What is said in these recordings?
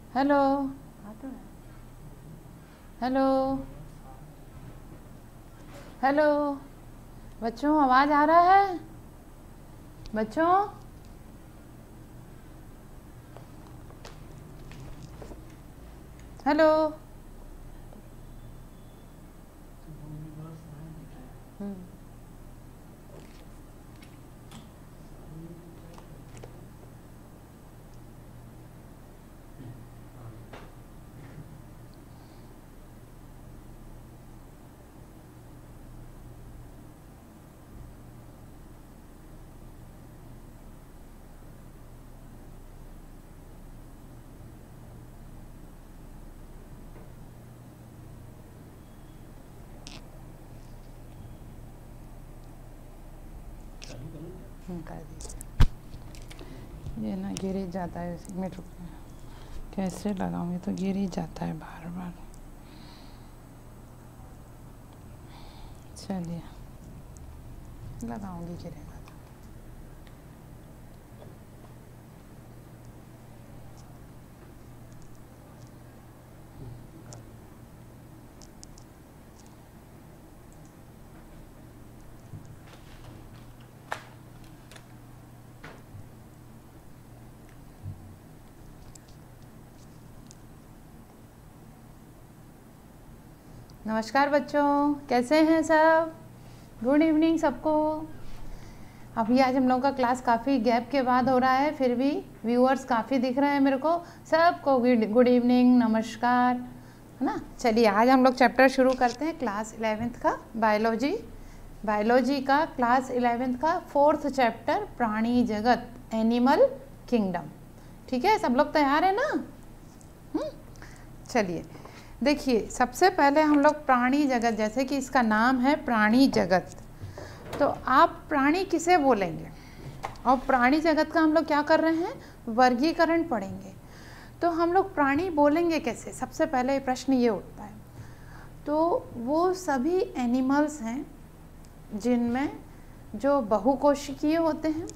Hello hello hello बच्चों, आवाज़ आ रहा है बच्चों? हेलो। कर दीजिए। ये ना गिर ही जाता है, इसी में रुक कैसे लगाऊंगी तो गिर ही जाता है बार बार। चलिए लगाऊंगी, गिरेगा तो। नमस्कार बच्चों, कैसे हैं सब? गुड इवनिंग सबको। अभी आज हम लोगों का क्लास काफ़ी गैप के बाद हो रहा है, फिर भी व्यूअर्स काफ़ी दिख रहे हैं मेरे को। सबको गुड इवनिंग, नमस्कार, है ना। चलिए आज हम लोग चैप्टर शुरू करते हैं क्लास 11th का बायोलॉजी का क्लास 11th का 4th चैप्टर, प्राणी जगत, एनिमल किंगडम। ठीक है, सब लोग तैयार है ना? चलिए देखिए, सबसे पहले हम लोग प्राणी जगत, जैसे कि इसका नाम है प्राणी जगत, तो आप प्राणी किसे बोलेंगे? और प्राणी जगत का हम लोग क्या कर रहे हैं, वर्गीकरण पढ़ेंगे। तो हम लोग प्राणी बोलेंगे कैसे? सबसे पहले प्रश्न ये उठता है। तो वो सभी एनिमल्स हैं जिनमें जो बहुकोशिकीय होते हैं,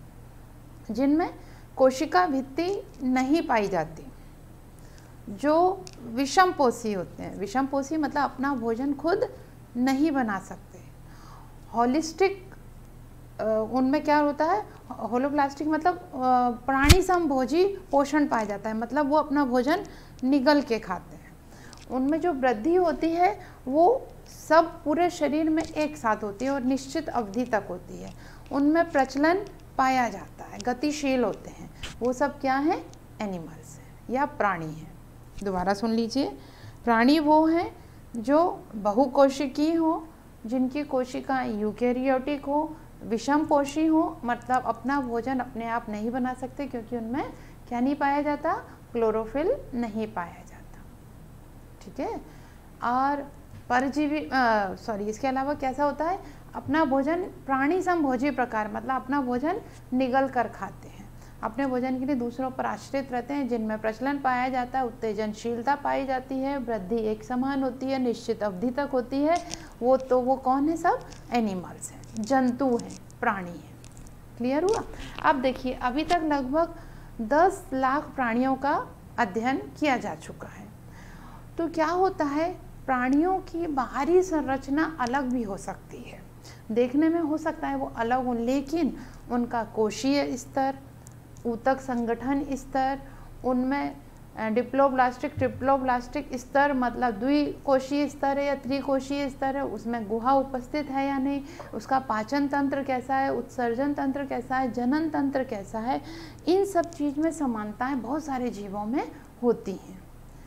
जिनमें कोशिका भित्ति नहीं पाई जाती, जो विषमपोषी होते हैं। विषमपोषी मतलब अपना भोजन खुद नहीं बना सकते। होलिस्टिक, उनमें क्या होता है, होलोप्लास्टिक मतलब प्राणी समभोजी पोषण पाया जाता है, मतलब वो अपना भोजन निगल के खाते हैं। उनमें जो वृद्धि होती है वो सब पूरे शरीर में एक साथ होती है और निश्चित अवधि तक होती है। उनमें प्रचलन पाया जाता है, गतिशील होते हैं। वो सब क्या है? एनिमल्स हैं या प्राणी हैं। दोबारा सुन लीजिए, प्राणी वो हैं जो बहुकोशिकीय हो, जिनकी कोशिकाएं यूकेरियोटिक हो, विषमपोषी हो, मतलब अपना भोजन अपने आप नहीं बना सकते, क्योंकि उनमें क्या नहीं पाया जाता? क्लोरोफिल नहीं पाया जाता। ठीक है। और परजीवी इसके अलावा कैसा होता है, अपना भोजन प्राणी समभोजी प्रकार, मतलब अपना भोजन निगल कर खाते हैं, अपने भोजन के लिए दूसरों पर आश्रित रहते हैं, जिनमें प्रचलन पाया जाता है, उत्तेजनशीलता पाई जाती है, वृद्धि एक समान होती है, निश्चित अवधि तक होती है। वो कौन है? सब एनिमल्स हैं, जंतु हैं, प्राणी हैं। क्लियर हुआ? अब देखिए, अभी तक लगभग 10 लाख प्राणियों का अध्ययन किया जा चुका है। तो क्या होता है, प्राणियों की बाहरी संरचना अलग भी हो सकती है, देखने में हो सकता है वो अलग हो, लेकिन उनका कोशीय स्तर, ऊतक संगठन स्तर, उनमें डिप्लोब्लास्टिक ट्रिप्लोब्लास्टिक स्तर, मतलब द्विकोशीय स्तर है या त्रिकोशीय स्तर है, उसमें गुहा उपस्थित है या नहीं, उसका पाचन तंत्र कैसा है, उत्सर्जन तंत्र कैसा है, जनन तंत्र कैसा है, इन सब चीज़ में समानताएं बहुत सारे जीवों में होती हैं।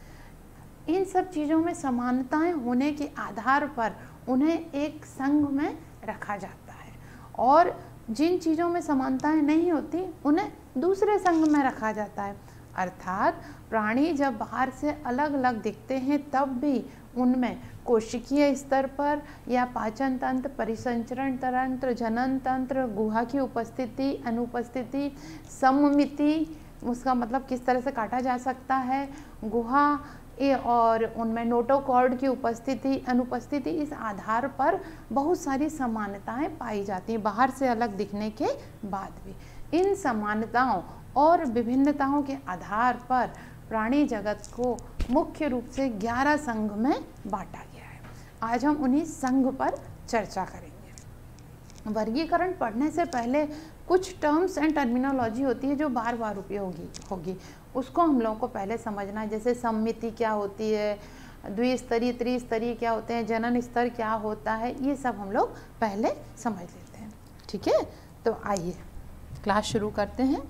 इन सब चीज़ों में समानताएं होने के आधार पर उन्हें एक संघ में रखा जाता है, और जिन चीज़ों में समानताएं नहीं होती उन्हें दूसरे संघ में रखा जाता है। अर्थात प्राणी जब बाहर से अलग अलग दिखते हैं, तब भी उनमें कोशिकीय स्तर पर या पाचन तंत्र, परिसंचरण तंत्र, जनन तंत्र, गुहा की उपस्थिति, अनुपस्थिति, सममिति, उसका मतलब किस तरह से काटा जा सकता है, गुहा, और उनमें नोटोकॉर्ड की उपस्थिति, अनुपस्थिति, इस आधार पर बहुत सारी समानताएं पाई जाती हैं बाहर से अलग दिखने के बाद भी। इन समानताओं और विभिन्नताओं के आधार पर प्राणी जगत को मुख्य रूप से 11 संघ में बांटा गया है। आज हम उन्हीं संघ पर चर्चा करेंगे। वर्गीकरण पढ़ने से पहले कुछ टर्म्स एंड टर्मिनोलॉजी होती है जो बार बार उपयोगी होगी, उसको हम लोगों को पहले समझना है। जैसे सम्मिति क्या होती है, द्विस्तरीय त्रिस्तरीय क्या होते हैं, जनन स्तर क्या होता है, ये सब हम लोग पहले समझ लेते हैं। ठीक है, तो आइए क्लास शुरू करते हैं।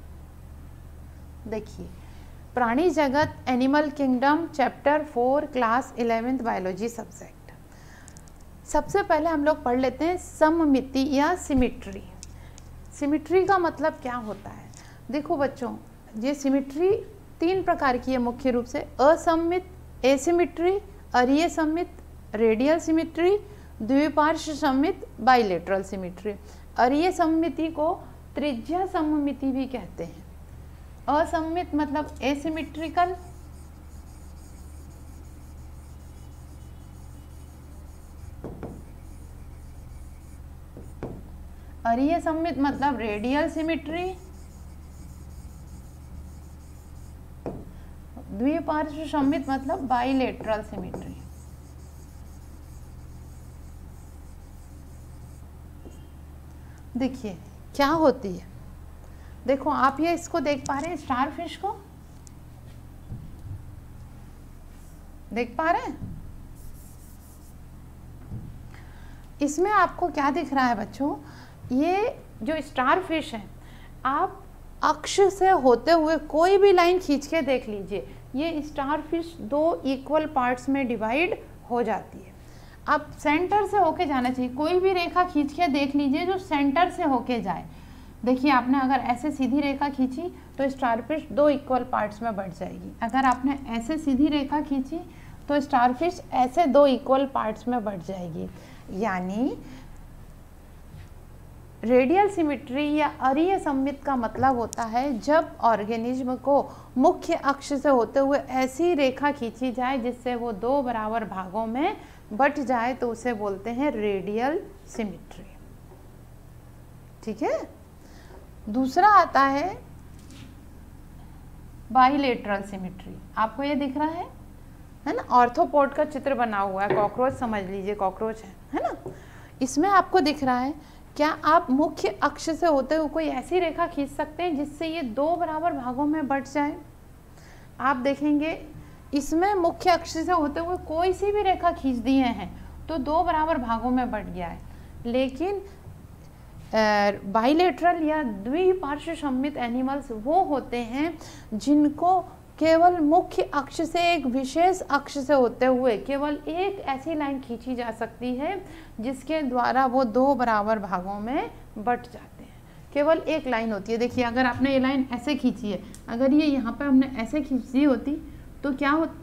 देखिए, प्राणी जगत animal kingdom chapter 4 class 11th biology subject. सबसे पहले हम लोग पढ़ लेते हैं सममिति या सिमिट्री। सिमिट्री का मतलब क्या होता है? देखो बच्चों, ये सिमिट्री 3 प्रकार की है मुख्य रूप से, असममित, एसिमिट्री, अरीय सममित, रेडियल सिमिट्री, द्विपार्श्व सममित, बाइलेटरल सिमिट्री। अरीय सममिति को त्रिज्या सममिति भी कहते हैं। असममित मतलब एसिमिट्रिकल, अरीय सममित मतलब रेडियल सिमिट्री, द्विपार्श्व सममित मतलब बाइलेटरल सिमिट्री। देखिए क्या होती है, देखो आप ये इसको देख पा रहे हैं, स्टार फिश को देख पा रहे हैं? इसमें आपको क्या दिख रहा है बच्चों? ये जो स्टार फिश है, आप अक्ष से होते हुए कोई भी लाइन खींच के देख लीजिए, ये स्टार फिश 2 इक्वल पार्ट्स में डिवाइड हो जाती है। अब सेंटर से होके जाना चाहिए, कोई भी रेखा खींच के देख लीजिए जो सेंटर से होके जाए। देखिए आपने अगर ऐसे सीधी रेखा खींची तो स्टार फिश 2 इक्वल पार्ट्स में बढ़ जाएगी। अगर आपने ऐसे सीधी रेखा खींची तो स्टार फिश ऐसे 2 इक्वल पार्ट्स में बढ़ जाएगी। यानी रेडियल सिमिट्री या अरीय सममित का मतलब होता है जब ऑर्गेनिज्म को मुख्य अक्ष से होते हुए ऐसी रेखा खींची जाए जिससे वो 2 बराबर भागों में बट जाए, तो उसे बोलते हैं रेडियल सिमिट्री। ठीक है, दूसरा आता है बाइलेटरल सिमिट्री। आपको ये दिख रहा है ना, ऑर्थोपोड का चित्र बना हुआ है, कॉकरोच समझ लीजिए, कॉकरोच है ना। इसमें आपको दिख रहा है, क्या आप मुख्य अक्ष से होते हुए कोई ऐसी रेखा खींच सकते हैं जिससे ये 2 बराबर भागों में बट जाए? आप देखेंगे इसमें मुख्य अक्ष से होते हुए कोई सी भी रेखा खींच दिए हैं तो 2 बराबर भागों में बट गया है। लेकिन बाइलेटरल या द्विपार्श्व सममित एनिमल्स वो होते हैं जिनको केवल मुख्य अक्ष से एक विशेष अक्ष से होते हुए केवल एक ऐसी लाइन खींची जा सकती है जिसके द्वारा वो 2 बराबर भागों में बट जाते हैं। केवल एक लाइन होती है। देखिए अगर आपने ये लाइन ऐसे खींची है, अगर ये यहाँ पे हमने ऐसे खींच दी होती तो क्या होता,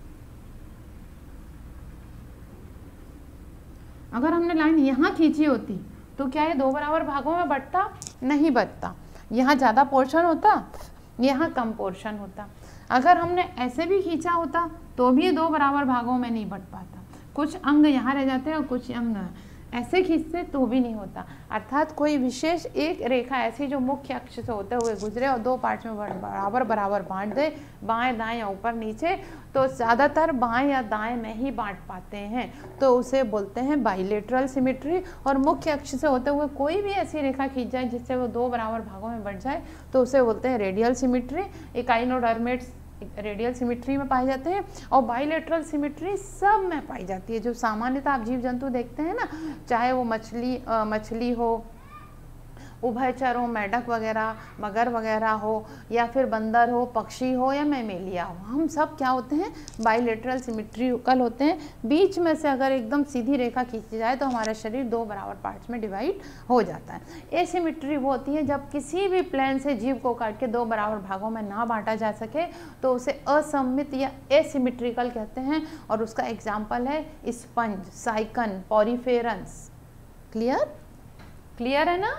अगर हमने लाइन यहाँ खींची होती तो क्या ये 2 बराबर भागों में बटता? नहीं बटता। यहाँ ज़्यादा पोर्शन होता, यहाँ कम पोर्शन होता। अगर हमने ऐसे भी खींचा होता तो भी ये 2 बराबर भागों में नहीं बट पाता। कुछ अंग यहाँ रह जाते हैं और कुछ अंग ऐसे खींचते तो भी नहीं होता। अर्थात कोई विशेष एक रेखा ऐसी जो मुख्य अक्ष से होते हुए गुजरे और 2 पार्ट्स में बराबर बराबर बांट दे, बाएं दाएं या ऊपर नीचे, तो ज़्यादातर बाएं या दाएं में ही बांट पाते हैं, तो उसे बोलते हैं बाइलेटरल सिमिट्री। और मुख्य अक्ष से होते हुए कोई भी ऐसी रेखा खींच जाए जिससे वो 2 बराबर भागों में बढ़ जाए तो उसे बोलते हैं radial symmetry. Echinoderms radial symmetry में पाए जाते हैं और बाइलेटरल सिमिट्री सब में पाई जाती है। जो सामान्यतः आप जीव जंतु देखते हैं ना, चाहे वो मछली हो, उभयचर हो, मेढक वगैरह, मगर वगैरह हो, या फिर बंदर हो, पक्षी हो या मैमेलिया हो, हम सब क्या होते हैं? बाइलेटरल सिमिट्रिकल होते हैं। बीच में से अगर एकदम सीधी रेखा खींची जाए तो हमारा शरीर 2 बराबर पार्ट्स में डिवाइड हो जाता है। एसिमिट्री वो होती है जब किसी भी प्लेन से जीव को काट के 2 बराबर भागों में ना बांटा जा सके तो उसे असममित या एसिमिट्रिकल कहते हैं। और उसका एग्जाम्पल है स्पंज, साइकन, पॉरीफेरंस। क्लियर है ना?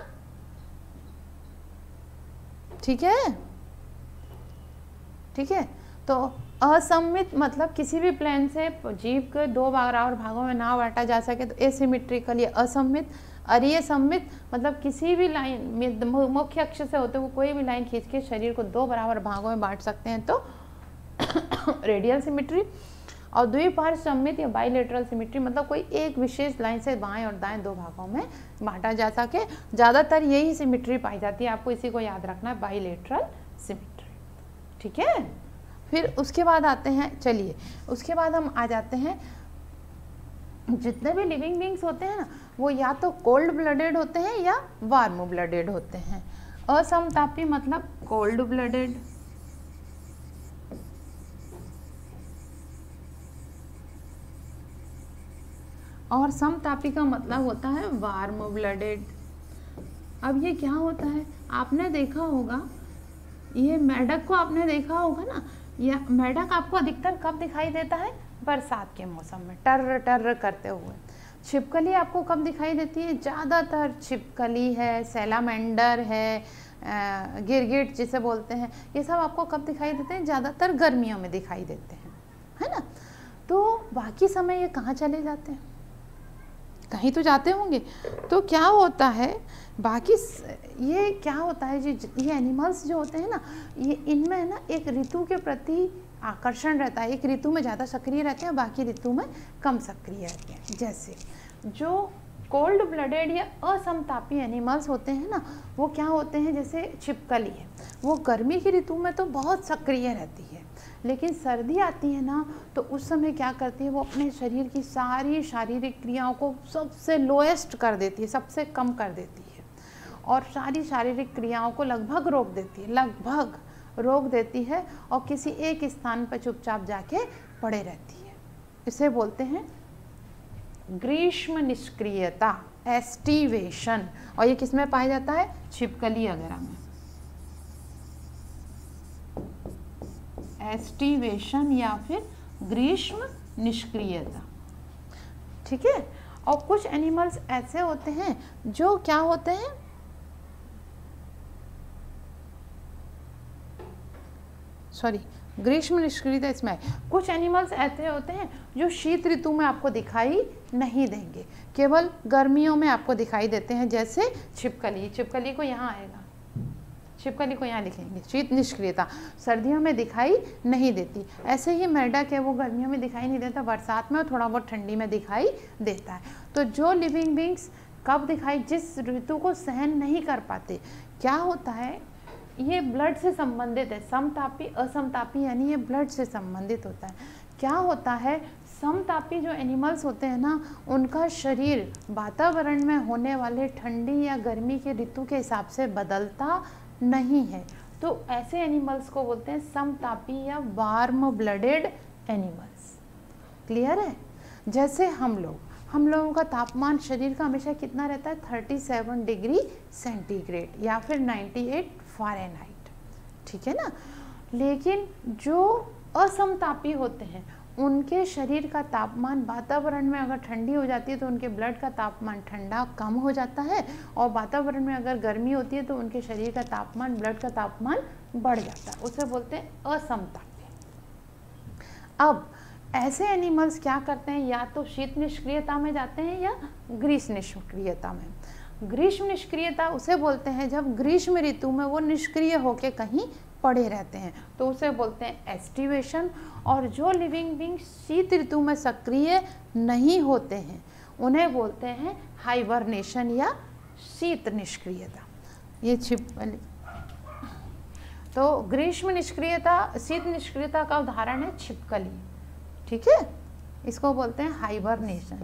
ठीक है, ठीक है। तो असममित मतलब किसी भी प्लेन से जीव के 2 बराबर भागों में ना बांटा जा सके तो एसिमिट्रिकल या असममित। अरीय सममित मतलब किसी भी लाइन मुख्य अक्ष से होते हुए कोई भी लाइन खींच के शरीर को 2 बराबर भागों में बांट सकते हैं तो रेडियल सिमेट्री, और द्विपार्श्व सममित या बाइलेटरल सिमेट्री, मतलब कोई एक विशेष लाइन से बाएं और दाएं दो भागों में बांटा जा सके। ज़्यादातर यही सिमेट्री पाई जाती है, आपको इसी को याद रखना है, बाइलेटरल सिमेट्री। ठीक है, फिर उसके बाद आते हैं, चलिए उसके बाद हम आ जाते हैं, जितने भी लिविंग बींग्स होते हैं ना वो या तो कोल्ड ब्लडेड होते हैं या वार्म ब्लडेड होते हैं। असमतापी मतलब कोल्ड ब्लडेड, और समतापी का मतलब होता है वार्म ब्लडेड। अब ये क्या होता है, आपने देखा होगा, ये मेढक को आपने देखा होगा ना, या मेढक आपको अधिकतर कब दिखाई देता है, बरसात के मौसम में टर्र टर्र करते हुए। छिपकली आपको कब दिखाई देती है, ज़्यादातर छिपकली है, सैलामेंडर है, गिरगिट जिसे बोलते हैं, ये सब आपको कब दिखाई देते हैं, ज़्यादातर गर्मियों में दिखाई देते हैं, है ना। तो बाकी समय ये कहाँ चले जाते हैं, कहीं तो जाते होंगे। तो क्या होता है, बाकी ये क्या होता है, ये एनिमल्स जो होते हैं ना, ये इनमें ना एक ऋतु के प्रति आकर्षण रहता है, एक ऋतु में ज़्यादा सक्रिय रहते हैं, बाकी ऋतु में कम सक्रिय रहते हैं। जैसे जो कोल्ड ब्लडेड या असमतापी एनिमल्स होते हैं ना, वो क्या होते हैं, जैसे छिपकली है, वो गर्मी की ऋतु में तो बहुत सक्रिय रहती है, लेकिन सर्दी आती है ना तो उस समय क्या करती है, वो अपने शरीर की सारी शारीरिक क्रियाओं को सबसे लोएस्ट कर देती है, सबसे कम कर देती है, और सारी शारीरिक क्रियाओं को लगभग रोक देती है, लगभग रोक देती है, और किसी एक स्थान पर चुपचाप जाके पड़े रहती है। इसे बोलते हैं ग्रीष्म निष्क्रियता, एस्टिवेशन। और ये किस में पाया जाता है, छिपकली वगैरह में, एस्टिवेशन या फिर ग्रीष्म निष्क्रियता। ठीक है, और कुछ एनिमल्स ऐसे होते हैं जो क्या होते हैं, सॉरी ग्रीष्म निष्क्रियता इसमें है। कुछ एनिमल्स ऐसे होते हैं जो शीत ऋतु में आपको दिखाई नहीं देंगे, केवल गर्मियों में आपको दिखाई देते हैं, जैसे छिपकली, छिपकली को यहाँ आएगा, छिपकली को यहाँ लिखेंगे, शीत निष्क्रियता, सर्दियों में दिखाई नहीं देती। ऐसे ही मेढक है, वो गर्मियों में दिखाई नहीं देता, बरसात में और थोड़ा बहुत ठंडी में दिखाई देता है। तो जो लिविंग बींग्स कब दिखाई, जिस ऋतु को सहन नहीं कर पाते, क्या होता है, ये ब्लड से संबंधित है, समतापी असमतापी यानी ये ब्लड से संबंधित होता है। क्या होता है, समतापी जो एनिमल्स होते हैं ना, उनका शरीर वातावरण में होने वाले ठंडी या गर्मी के ऋतु के हिसाब से बदलता नहीं है, तो ऐसे एनिमल्स को बोलते हैं समतापी या वार्म ब्लडेड एनिमल्स। क्लियर है। जैसे हम लोगों का तापमान शरीर का हमेशा कितना रहता है, 37 डिग्री सेंटीग्रेड या फिर 98 फ़ारेनहाइट, ठीक है ना। लेकिन जो असमतापी होते हैं उनके शरीर का तापमान, वातावरण में अगर ठंडी हो जाती है तो उनके ब्लड का तापमान ठंडा कम हो जाता है, और वातावरण में अगर गर्मी होती है तो उनके शरीर का तापमान, ब्लड का तापमान बढ़ जाता है, उसे बोलते हैं असमतापी। अब ऐसे एनिमल्स क्या करते हैं, या तो शीत निष्क्रियता में जाते हैं या ग्रीष्म निष्क्रियता में। ग्रीष्म निष्क्रियता उसे बोलते हैं जब ग्रीष्म ऋतु में वो निष्क्रिय होकर कहीं पड़े रहते हैं, तो उसे बोलते हैं एस्टिवेशन। और जो लिविंग बींग शीत ऋतु में सक्रिय नहीं होते हैं उन्हें बोलते हैं हाइबरनेशन या शीत निष्क्रियता। ये छिपकली, तो ग्रीष्म निष्क्रियता, शीत निष्क्रियता का उदाहरण है छिपकली, ठीक है, इसको बोलते हैं हाइबरनेशन।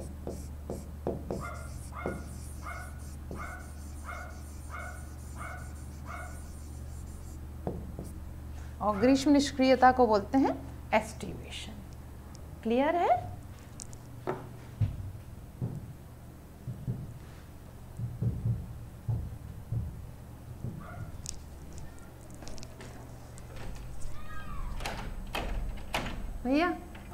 और ग्रीष्म निष्क्रियता को बोलते हैं एस्टिवेशन। क्लियर है। भैया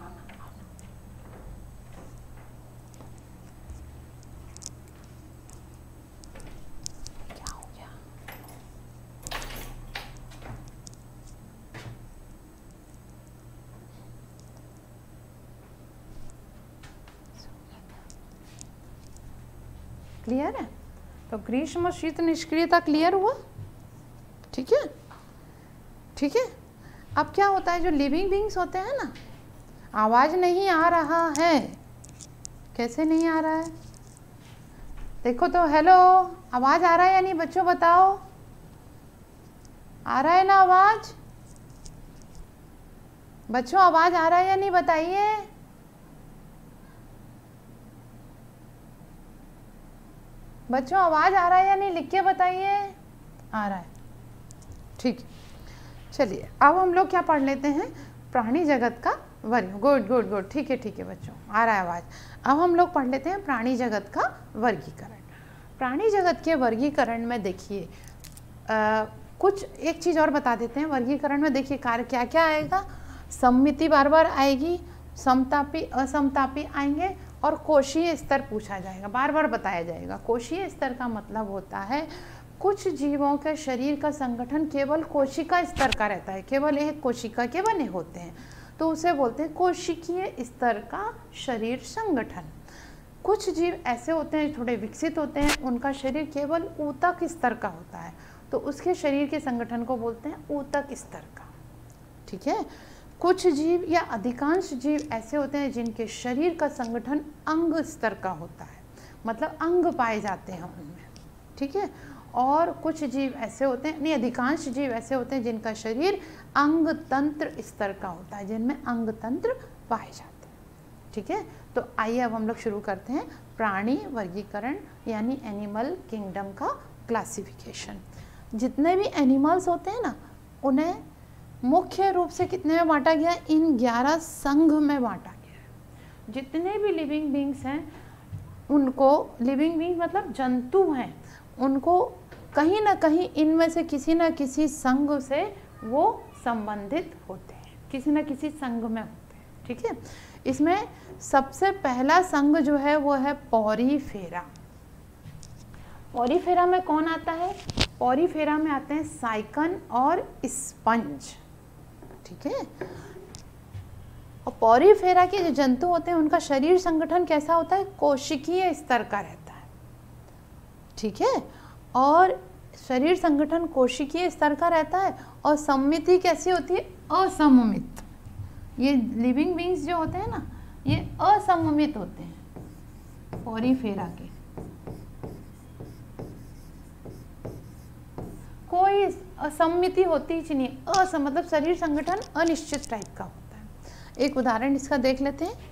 क्लियर है। तो ग्रीष्म और शीत निष्क्रियता क्लियर हुआ, ठीक है, ठीक है। अब क्या होता है, जो लिविंग बींग्स होते हैं ना, आवाज़ नहीं आ रहा है, कैसे नहीं आ रहा है, देखो तो, हेलो, आवाज़ आ रहा है या नहीं बच्चों, बताओ, आ रहा है ना आवाज़ बच्चों, आवाज़ आ रहा है या नहीं बताइए। बच्चों आवाज़ आ रहा है या नहीं, लिख के बताइए। आ रहा है, ठीक है। चलिए अब हम लोग क्या पढ़ लेते हैं, प्राणी जगत का वर्ग। गुड गुड गुड, ठीक है ठीक है बच्चों, आ रहा है आवाज़। अब हम लोग पढ़ लेते हैं प्राणी जगत का वर्गीकरण। प्राणी जगत के वर्गीकरण में देखिए कुछ एक चीज़ और बता देते हैं। वर्गीकरण में देखिए कार्य क्या क्या आएगा, सम्मिति बार बार आएगी, समतापी असमतापी आएंगे, और कोशीय स्तर पूछा जाएगा, बार बार बताया जाएगा। कोशीय स्तर का मतलब होता है कुछ जीवों के शरीर का संगठन केवल कोशिका स्तर का रहता है, केवल एक कोशिका के बने होते हैं, तो उसे बोलते हैं कोशिकीय स्तर का शरीर संगठन। कुछ जीव ऐसे होते हैं थोड़े विकसित होते हैं, उनका शरीर केवल ऊतक स्तर का होता है, तो उसके शरीर के संगठन को बोलते हैं ऊतक स्तर का, ठीक है। कुछ जीव या अधिकांश जीव ऐसे होते हैं जिनके शरीर का संगठन अंग स्तर का होता है, मतलब अंग पाए जाते हैं उनमें, ठीक है। और कुछ जीव ऐसे होते हैं, नहीं अधिकांश जीव ऐसे होते हैं जिनका शरीर अंग तंत्र स्तर का होता है, जिनमें अंग तंत्र पाए जाते हैं, ठीक है। तो आइए अब हम लोग शुरू करते हैं प्राणी वर्गीकरण यानी एनिमल किंगडम का क्लासिफिकेशन। जितने भी एनिमल्स होते हैं ना, उन्हें मुख्य रूप से कितने में बांटा गया है, इन 11 संघ में बांटा गया है। जितने भी लिविंग बींग्स हैं उनको, लिविंग बींग मतलब जंतु हैं, उनको कहीं ना कहीं इनमें से किसी न किसी संघ से वो संबंधित होते हैं, किसी न किसी संघ में होते हैं, ठीक है। इसमें सबसे पहला संघ जो है वो है पॉरीफेरा। पॉरीफेरा में कौन आता है, पॉरीफेरा में आते हैं साइकन और स्पंज, ठीक है। और पॉरीफेरा के जो जंतु होते हैं उनका शरीर संगठन कैसा होता है, कोशिकीय स्तर का रहता है, ठीक है। और शरीर संगठन कोशिकीय स्तर का रहता है, और सम्मिति कैसी होती है, असममित। ये लिविंग बींग्स जो होते हैं ना, ये असममित होते हैं पॉरीफेरा के, कोई असम्मिति होती ही नहीं, मतलब शरीर संगठन अनिश्चित टाइप का होता है। एक उदाहरण इसका देख लेते हैं।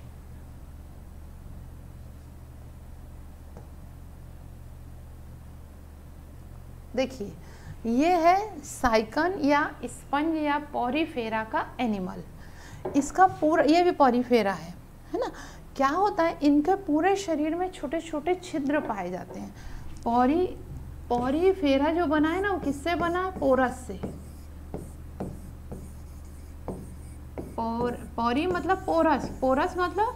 देखिए ये है साइकन या स्पंज या पॉरीफेरा का एनिमल। इसका पूरा, ये भी पॉरीफेरा है ना। क्या होता है, इनके पूरे शरीर में छोटे छोटे छिद्र पाए जाते हैं। पॉरीफेरा जो बना है ना, वो किससे बना है, पोरस से। पॉरी मतलब पोरस, पोरस मतलब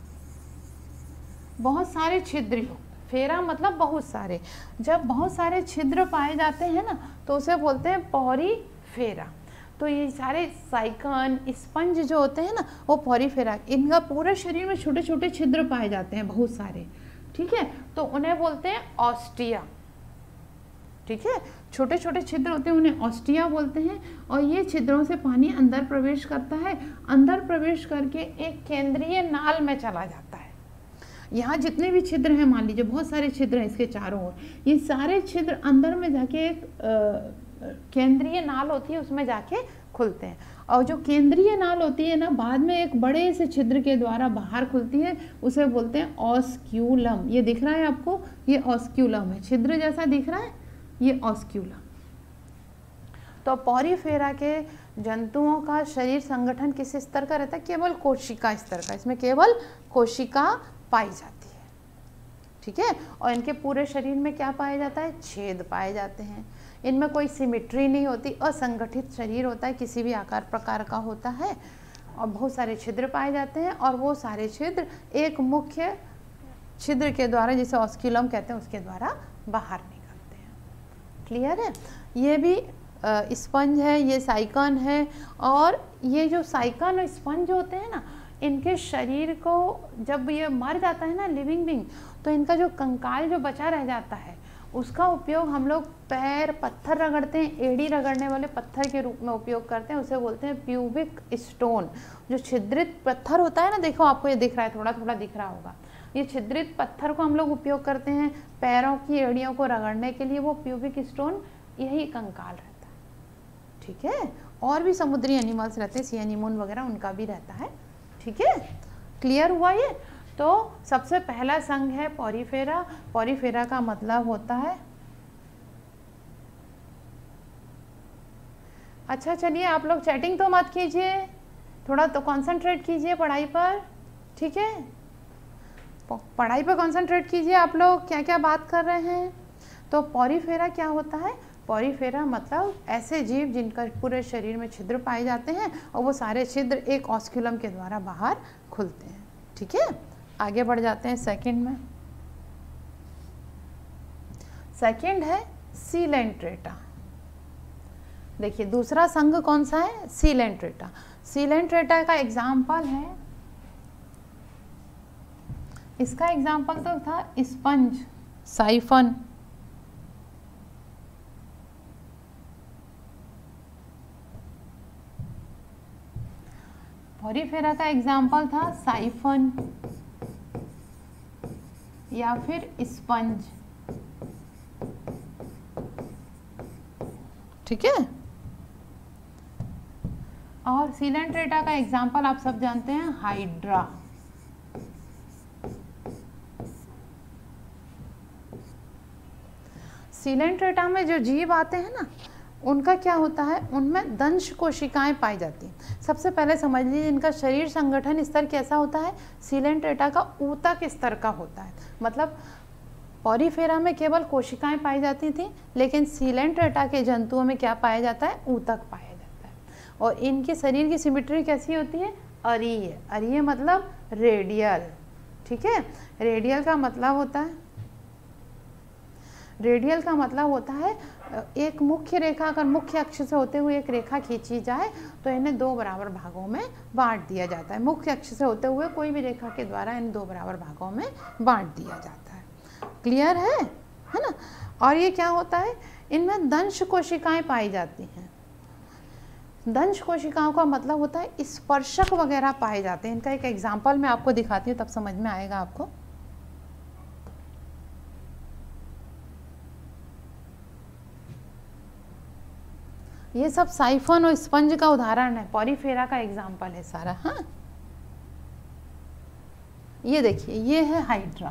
बहुत सारे छिद्र, फेरा मतलब बहुत सारे। जब बहुत सारे छिद्र पाए जाते हैं ना, तो उसे बोलते हैं पॉरीफेरा। तो ये सारे साइकन स्पंज जो होते हैं ना, वो पॉरीफेरा, इनका पूरे शरीर में छोटे छोटे छिद्र पाए जाते हैं, बहुत सारे, ठीक है। तो उन्हें बोलते हैं ऑस्टिया, ठीक है। छोटे छोटे छिद्र होते हैं, उन्हें ऑस्टिया बोलते हैं। और ये छिद्रों से पानी अंदर प्रवेश करता है, अंदर प्रवेश करके एक केंद्रीय नाल में चला जाता है। यहाँ जितने भी छिद्र हैं, मान लीजिए बहुत सारे छिद्र हैं इसके चारों ओर, ये सारे छिद्र अंदर में जाके एक केंद्रीय नाल होती है, उसमें जाके खुलते हैं। और जो केंद्रीय नाल होती है ना, बाद में एक बड़े से छिद्र के द्वारा बाहर खुलती है, उसे बोलते हैं ऑस्क्यूलम। ये दिख रहा है आपको, ये ऑस्क्यूलम है, छिद्र जैसा दिख रहा है, ये ऑस्क्यूलम। तो पॉरीफेरा के जंतुओं का शरीर संगठन किस स्तर का रहता है, केवल कोशिका स्तर का। इसमें केवल कोशिका पाई जाती है, ठीक है। और इनके पूरे शरीर में क्या पाया जाता है, छेद पाए जाते हैं। इनमें कोई सिमेट्री नहीं होती, असंगठित शरीर होता है, किसी भी आकार प्रकार का होता है, और बहुत सारे छिद्र पाए जाते हैं। और वो सारे छिद्र एक मुख्य छिद्र के द्वारा, जिसे ऑस्क्यूलम कहते हैं, उसके द्वारा बाहर निकलते हैं। क्लियर है। ये भी स्पंज है, ये साइकन है। और ये जो साइकन और स्पंज होते हैं ना, इनके शरीर को जब ये मर जाता है ना लिविंग बींग, तो इनका जो कंकाल जो बचा रह जाता है, उसका उपयोग हम लोग पैर पत्थर रगड़ते हैं, एड़ी रगड़ने वाले पत्थर के रूप में उपयोग करते हैं, उसे बोलते हैं प्यूबिक स्टोन। जो छिद्रित पत्थर होता है ना, देखो आपको ये दिख रहा है, थोड़ा थोड़ा दिख रहा होगा, ये छिद्रित पत्थर को हम लोग उपयोग करते हैं पैरों की एड़ियों को रगड़ने के लिए, वो प्यूबिक स्टोन, यही कंकाल रहता है। ठीक है, और भी समुद्री एनिमल्स रहते हैं, सी एनीमोन वगैरह, उनका भी रहता है। ठीक है, क्लियर हुआ ये? तो सबसे पहला संघ है पॉरीफेरा। पॉरीफेरा का मतलब होता है, अच्छा चलिए आप लोग चैटिंग तो मत कीजिए, थोड़ा तो कंसंट्रेट कीजिए पढ़ाई पर। ठीक है, पढ़ाई पर कंसंट्रेट कीजिए आप लोग, क्या क्या बात कर रहे हैं। तो पॉरीफेरा क्या होता है? पॉरीफेरा मतलब ऐसे जीव जिनका पूरे शरीर में छिद्र पाए जाते हैं और वो सारे छिद्र एक ऑस्क्यूलम के द्वारा बाहर खुलते हैं। ठीक है, आगे बढ़ जाते हैं सेकंड में। सेकंड है सीलेंट्रेटा। देखिए दूसरा संघ कौन सा है? सीलेंट्रेटा। सीलेंट्रेटा का एग्जाम्पल है, इसका एग्जाम्पल तो था स्पंज, साइफन। पॉरीफेरा का एग्जाम्पल था साइफन या फिर स्पंज। ठीक है, और सीलेंट्रेटा का एग्जाम्पल आप सब जानते हैं, हाइड्रा। सीलेंट्रेटा में जो जीव आते हैं ना, उनका क्या होता है, उनमें दंश कोशिकाएं पाई जाती हैं। सबसे पहले समझ लीजिए इनका शरीर संगठन स्तर कैसा होता है? सीलेंट्रेटा का ऊतक स्तर का होता है। मतलब पॉरीफेरा में केवल कोशिकाएं पाई जाती थी, लेकिन सीलेंट्रेटा के जंतुओं में क्या पाया जाता है? ऊतक पाया जाता है। और इनके शरीर की सिमेट्री कैसी होती है? अरीय। अरीय मतलब रेडियल। ठीक है, रेडियल का मतलब होता है, रेडियल का मतलब होता है एक मुख्य रेखा, अगर मुख्य अक्ष से होते हुए एक रेखा खींची जाए तो इन्हें दो बराबर भागों में बांट दिया जाता है। मुख्य अक्ष से होते हुए कोई भी रेखा के द्वारा इन दो बराबर भागों में बांट दिया जाता है। क्लियर है ना? और ये क्या होता है, इनमें दंश कोशिकाएं पाई जाती हैं। दंश कोशिकाओं का मतलब होता है स्पर्शक वगैरह पाए जाते हैं। इनका एक एग्जाम्पल मैं आपको दिखाती हूँ, तब समझ में आएगा आपको। ये सब साइफन और स्पंज का उदाहरण है, पॉरीफेरा का एग्जाम्पल है सारा। हाँ, ये देखिए, ये है हाइड्रा।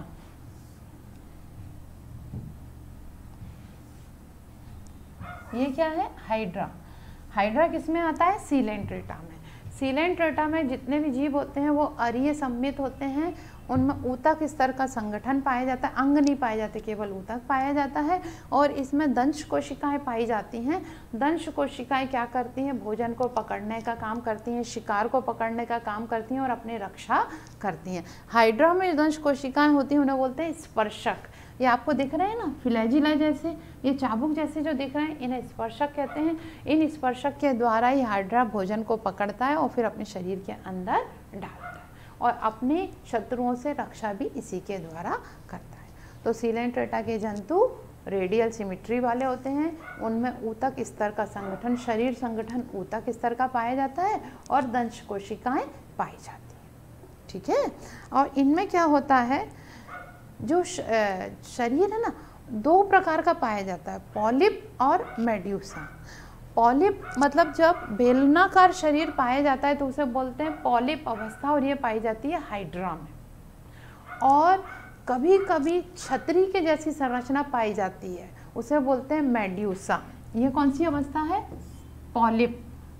ये क्या है? हाइड्रा। हाइड्रा किस में आता है? सीलेंट्रेटा में। सीलेंट्रेटा में जितने भी जीव होते हैं वो अरीय सम्मित होते हैं, उनमें ऊतक स्तर का संगठन पाया जाता है, अंग नहीं पाए जाते, केवल ऊतक पाया जाता है। और इसमें दंश कोशिकाएं पाई जाती हैं। दंश कोशिकाएं क्या करती हैं? भोजन को पकड़ने का काम करती हैं, शिकार को पकड़ने का काम करती हैं और अपनी रक्षा करती हैं। हाइड्रा में जो दंश कोशिकाएं होती हैं उन्हें बोलते हैं स्पर्शक। ये आपको दिख रहे हैं ना, फ्लैजिला जैसे, ये चाबुक जैसे जो दिख रहे हैं, इन्हें स्पर्शक कहते हैं। इन स्पर्शक के द्वारा ही हाइड्रा भोजन को पकड़ता है और फिर अपने शरीर के अंदर डालता है और अपने शत्रुओं से रक्षा भी इसी के द्वारा करता है। तो सीलेंट्रेटा के जंतु रेडियल सिमेट्री वाले होते हैं, उनमें ऊतक स्तर का संगठन, शरीर संगठन ऊतक स्तर का पाया जाता है और दंश कोशिकाएं पाई जाती हैं। ठीक है, और इनमें क्या होता है, जो शरीर है ना, दो प्रकार का पाया जाता है, पॉलिप और मेड्यूसा। पॉलिप मतलब जब बेलनाकार शरीर पाया जाता है तो उसे बोलते हैं पॉलिप अवस्था, और ये पाई जाती है हाइड्रा में। और कभी कभी छतरी के जैसी संरचना पाई जाती है, उसे बोलते हैं मेड्यूसा। ये कौन सी अवस्था है? पॉलिप।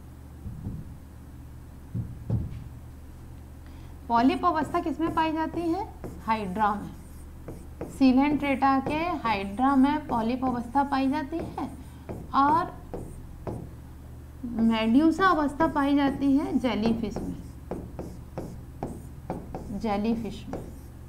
पॉलिप अवस्था किसमें पाई जाती है? हाइड्रा में। सीलेंट्रेटा के हाइड्रा में पॉलिप अवस्था पाई जाती है और मेड्यूसा अवस्था पाई जाती है जेलीफिश में। जेलीफिश में।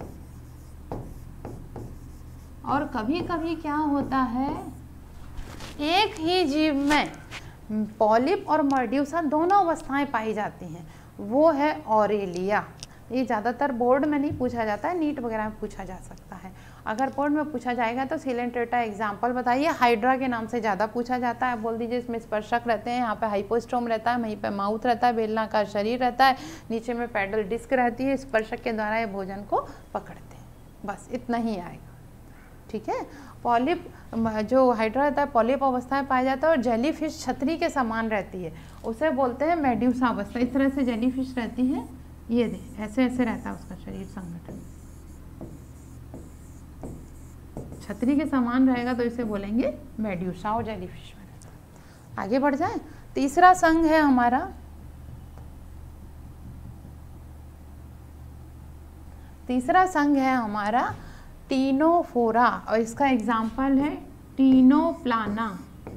और कभी कभी क्या होता है, एक ही जीव में पॉलिप और मेड्यूसा दोनों अवस्थाएं पाई जाती हैं, वो है ऑरेलिया। ये ज़्यादातर बोर्ड में नहीं पूछा जाता है, नीट वगैरह में पूछा जा सकता है। अगर बोर्ड में पूछा जाएगा तो सीलेंट्रेटा एग्जाम्पल बताइए। हाइड्रा के नाम से ज़्यादा पूछा जाता है, बोल दीजिए इसमें स्पर्शक रहते हैं, यहाँ पे हाइपोस्टोम रहता है, वहीं पे माउथ रहता है, बेलनाकार शरीर रहता है, नीचे में पैडल डिस्क रहती है, स्पर्शक के द्वारा ये भोजन को पकड़ते हैं। बस इतना ही आएगा, ठीक है। पॉलिप जो हाइड्रा रहता है पॉलिप अवस्था में पाया जाता है, और जेलीफिश छतरी के समान रहती है, उसे बोलते हैं मेड्यूसा अवस्था। इस तरह से जेलीफिश रहती है, ये दे ऐसे ऐसे रहता है उसका शरीर संगठन, छतरी के समान रहेगा तो इसे बोलेंगे मेड्यूसा और जेलीफिश में रहता है। आगे बढ़ जाए, तीसरा संघ है हमारा टीनोफोरा, और इसका एग्जाम्पल है टीनोप्लाना।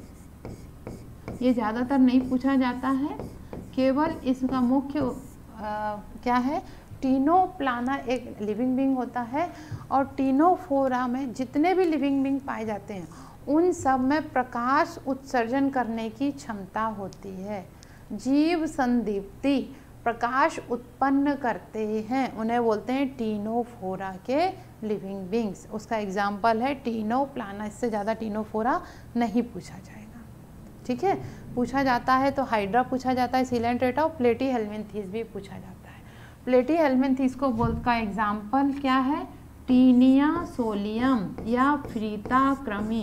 ये ज़्यादातर नहीं पूछा जाता है, केवल इसका मुख्य क्या है, टीनोप्लाना एक लिविंग बींग होता है, और टीनोफोरा में जितने भी लिविंग बींग पाए जाते हैं उन सब में प्रकाश उत्सर्जन करने की क्षमता होती है। जीव संदीप्ति प्रकाश उत्पन्न करते हैं, उन्हें बोलते हैं टीनोफोरा के लिविंग बींग्स। उसका एग्जाम्पल है टीनोप्लाना, इससे ज़्यादा टीनोफोरा नहीं पूछा जाएगा, ठीक है। पूछा जाता है तो हाइड्रा पूछा जाता है, सीलेंट्रेटा, और प्लेटीहेल्मिन्थीस भी पूछा जाता है। प्लेटीहेल्मिन्थीस को का एग्जाम्पल क्या है, टीनिया सोलियम या फ्रीताक्रमी।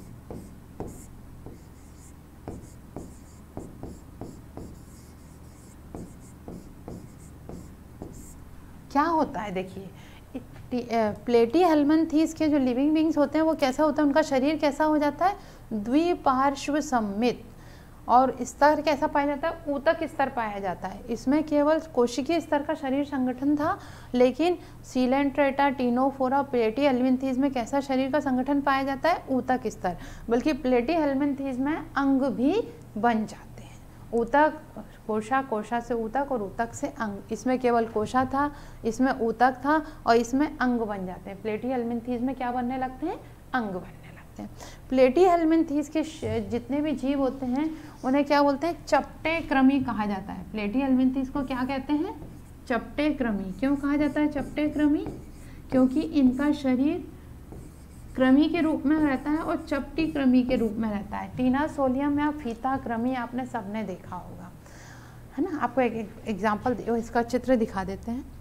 क्या होता है देखिए, प्लेटीहेल्मिन्थीस के जो लिविंग बींग्स होते हैं वो कैसा होता है, उनका शरीर कैसा हो जाता है, द्विपार्श्व सममित, और स्तर कैसा पाया जाता है, ऊतक स्तर पाया जाता है। इसमें केवल कोशिकीय स्तर का शरीर संगठन था, लेकिन सीलेंट्रेटा, टीनोफोरा, प्लेटीहेल्मिन्थीस में कैसा शरीर का संगठन पाया जाता है, ऊतक स्तर। बल्कि प्लेटीहेल्मिन्थीस में अंग भी बन जाते हैं, ऊतक, कोशा, कोशा से ऊतक और ऊतक से अंग। इसमें केवल कोशा था, इसमें ऊतक था, और इसमें अंग बन जाते हैं। प्लेटीहेल्मिन्थीस में क्या बनने लगते हैं, अंग बनने लगते हैं। प्लेटीहेल्मिन्थीस के जितने भी जीव होते हैं उन्हें क्या बोलते हैं, चपटे क्रमी कहा जाता है। प्लेटीहेल्मिन्थीस को क्या कहते हैं, चपटे क्रमी। क्यों कहा जाता है चपटे क्रमी, क्योंकि इनका शरीर क्रमी के रूप में रहता है और चपटी क्रमी के रूप में रहता है। टीना सोलियम या फीता क्रमी आपने सबने देखा होगा, है ना। आपको एक एग्जाम्पल, इसका चित्र दिखा देते हैं।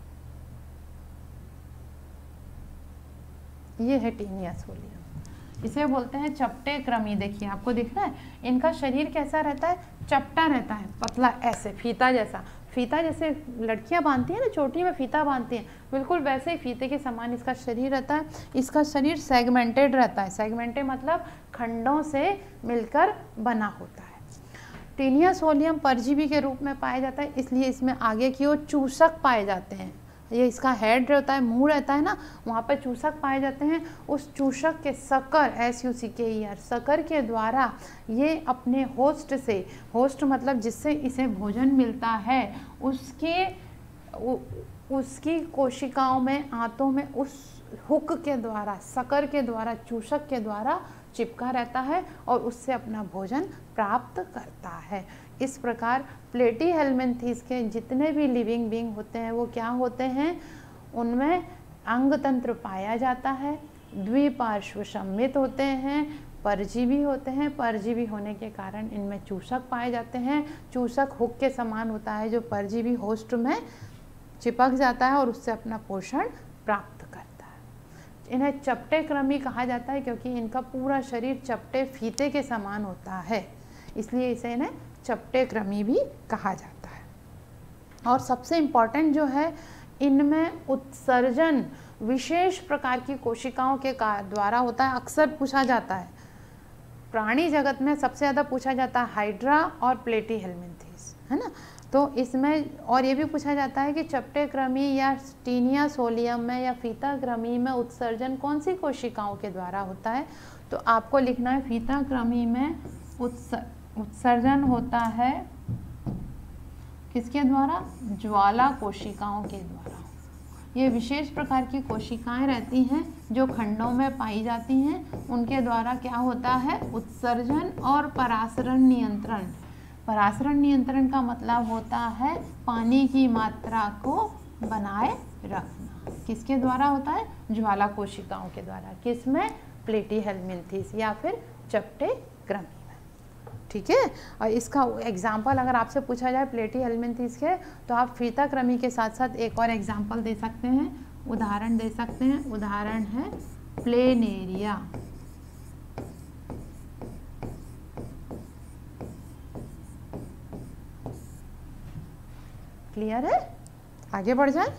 ये है टीनिया सोलियम, इसे बोलते हैं चपटे क्रमी। देखिए आपको दिख रहा है, इनका शरीर कैसा रहता है, चपटा रहता है, पतला, ऐसे फीता जैसा। फीता जैसे लड़कियां बांधती हैं ना, चोटी में फीता बांधती हैं, बिल्कुल वैसे ही फीते के समान इसका शरीर रहता है। इसका शरीर सेगमेंटेड रहता है, सेगमेंटेड मतलब खंडों से मिलकर बना होता है। टीनिया सोलियम परजीवी के रूप में पाया जाता है, इसलिए इसमें आगे की ओर चूसक पाए जाते हैं। ये इसका हेड रहता है, मुंह रहता है ना, वहाँ पे चूसक पाए जाते हैं। उस चूसक के सकर, SUCKER, सकर के द्वारा ये अपने होस्ट से, होस्ट मतलब जिससे इसे भोजन मिलता है, उसकी कोशिकाओं में, आंतों में उस हुक के द्वारा, सकर के द्वारा, चूसक के द्वारा चिपका रहता है और उससे अपना भोजन प्राप्त करता है। इस प्रकार प्लेटीहेल्मिन्थीस के जितने भी लिविंग बींग होते हैं वो क्या होते हैं, उनमें अंग तंत्र पाया जाता है, द्विपार्श्व सममित होते हैं, परजीवी होते हैं। परजीवी होने के कारण इनमें चूसक पाए जाते हैं। चूसक हुक के समान होता है जो परजीवी होस्ट में चिपक जाता है और उससे अपना पोषण प्राप्त करता है। इन्हें चपटे क्रमी कहा जाता है क्योंकि इनका पूरा शरीर चपटे फीते के समान होता है, इसलिए इसे इन्हें चपटे क्रमी भी कहा जाता है। और सबसे इम्पॉर्टेंट जो है, इनमें उत्सर्जन विशेष प्रकार की कोशिकाओं के द्वारा होता है। अक्सर पूछा जाता है, प्राणी जगत में सबसे ज़्यादा पूछा जाता है हाइड्रा और प्लेटीहेल्मिन्थीस, है ना। तो इसमें और ये भी पूछा जाता है कि चपटे क्रमी या टीनिया सोलियम में या फीता क्रमी में उत्सर्जन कौन सी कोशिकाओं के द्वारा होता है। तो आपको लिखना है फीता क्रमी में उत्सर्जन होता है किसके द्वारा, ज्वाला कोशिकाओं के द्वारा। ये विशेष प्रकार की कोशिकाएं रहती हैं जो खंडों में पाई जाती हैं, उनके द्वारा क्या होता है, उत्सर्जन और परासरण नियंत्रण। परासरण नियंत्रण का मतलब होता है पानी की मात्रा को बनाए रखना किसके द्वारा होता है? ज्वाला कोशिकाओं के द्वारा। किसमें? प्लेटीहेल्मिन्थेस या फिर चपटे क्रमी में। ठीक है। और इसका एग्जाम्पल अगर आपसे पूछा जाए प्लेटीहेल्मिन्थेस के, तो आप फीता क्रमी के साथ साथ एक और एग्जाम्पल दे सकते हैं, उदाहरण दे सकते हैं। उदाहरण है प्लेनेरिया। क्लियर है? आगे बढ़ जाए।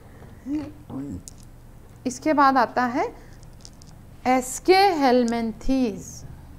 इसके बाद आता है एस्केहेल्मिन्थेस।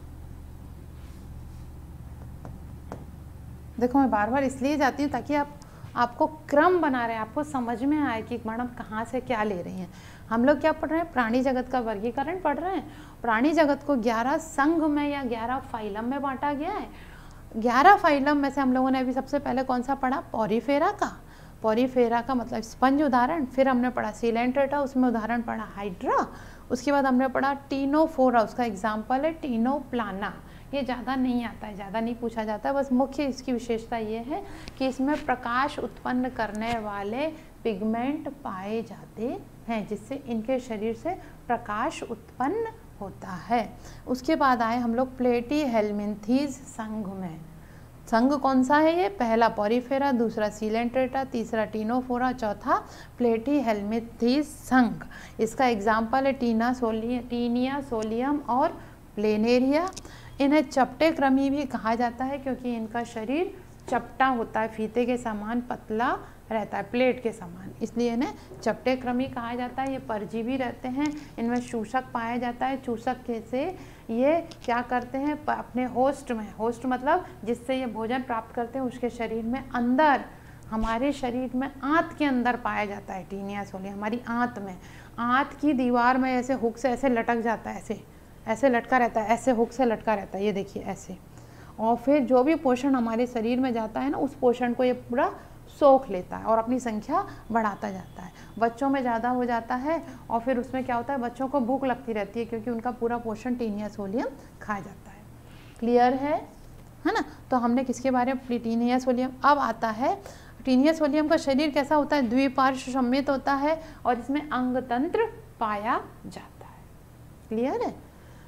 देखो मैं बार बार इसलिए जाती हूँ ताकि आपको क्रम बना रहे हैं, आपको समझ में आए कि मैडम कहाँ से क्या ले रही हैं। हम लोग क्या पढ़ रहे हैं? प्राणी जगत का वर्गीकरण पढ़ रहे हैं। प्राणी जगत को 11 संघ में या 11 फाइलम में बांटा गया है। 11 फाइलम में से हम लोगों ने अभी सबसे पहले कौन सा पढ़ा? पॉरीफेरा का। पॉरीफेरा का मतलब स्पंज उदाहरण। फिर हमने पढ़ा सीलेंट्रेटा, उसमें उदाहरण पढ़ा हाइड्रा। उसके बाद हमने पढ़ा टीनोफोरा, उसका एग्जाम्पल है टीनोप्लाना। ये ज़्यादा नहीं आता है, ज़्यादा नहीं पूछा जाता है, बस मुख्य इसकी विशेषता ये है कि इसमें प्रकाश उत्पन्न करने वाले पिगमेंट पाए जाते हैं, जिससे इनके शरीर से प्रकाश उत्पन्न होता है। उसके बाद आए हम लोग प्लेटीहेल्मिन्थेस संघ में। संघ कौन सा है? ये पहला पॉरीफेरा, दूसरा सीलेंट्रेटा, तीसरा टीनोफोरा, चौथा प्लेटीहेल्मिन्थेस संघ। इसका एग्जाम्पल है टीनिया सोलियम और प्लेनेरिया। इन्हें चपटे क्रमी भी कहा जाता है क्योंकि इनका शरीर चपटा होता है, फीते के समान पतला रहता है, प्लेट के समान, इसलिए इन्हें चपटे क्रमी कहा जाता है। ये परजीवी रहते हैं, इनमें चूसक पाया जाता है। चूसक से ये क्या करते हैं? अपने होस्ट में, होस्ट मतलब जिससे ये भोजन प्राप्त करते हैं, उसके शरीर में अंदर, हमारे शरीर में आंत के अंदर पाया जाता है टीनिया सोलिया। हमारी आंत में, आंत की दीवार में ऐसे हुक से ऐसे लटक जाता है, ऐसे लटका रहता है, ऐसे हुक से लटका रहता है, ये देखिए ऐसे। और फिर जो भी पोषण हमारे शरीर में जाता है ना, उस पोषण को ये पूरा सोख लेता है और अपनी संख्या बढ़ाता जाता है। बच्चों में ज़्यादा हो जाता है और फिर उसमें क्या होता है? बच्चों को भूख लगती रहती है क्योंकि उनका पूरा पोषण टीनिया सोलियम खाया जाता है। क्लियर है ना? तो हमने किसके बारे में? Taenia solium. अब आता है टीनिया सोलियम का शरीर कैसा होता है? द्विपार्श्व सममित होता है और इसमें अंग तंत्र पाया जाता है। क्लियर है?